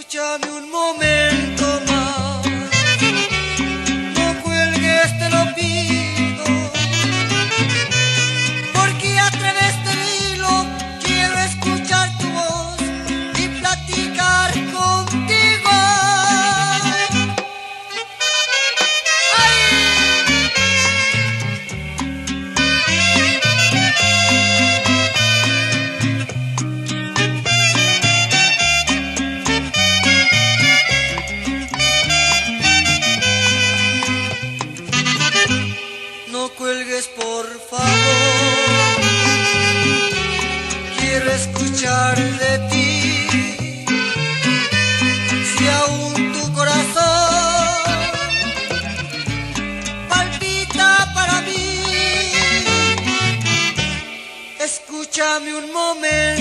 Escúchame un momento más, no cuelgues, te lo pido, porque a través del hilo quiero escuchar tu voz y platicar contigo. No cuelgues, por favor, quiero escuchar de ti. Si aún tu corazón palpita para mí, escúchame un momento.